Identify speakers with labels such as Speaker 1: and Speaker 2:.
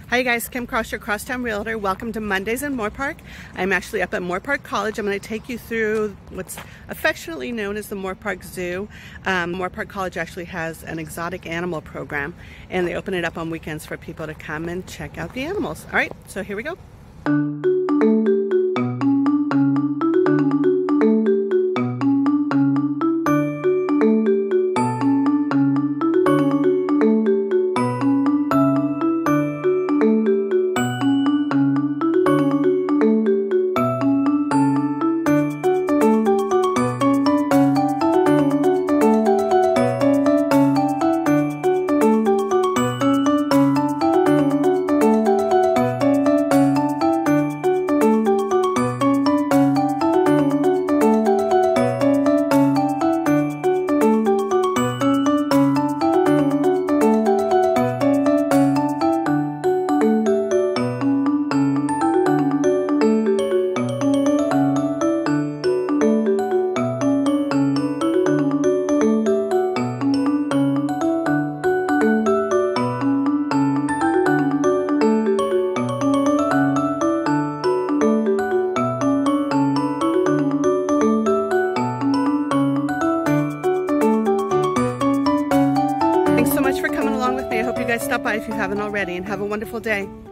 Speaker 1: Hi guys, Kim Cross, your Crosstown Realtor. Welcome to Mondays in Moorpark. I'm actually up at Moorpark College. I'm going to take you through what's affectionately known as the Moorpark Zoo. Moorpark College actually has an exotic animal program, and they open it up on weekends for people to come and check out the animals. All right, so here we go. Thanks so much for coming along with me. I hope you guys stop by if you haven't already, and have a wonderful day.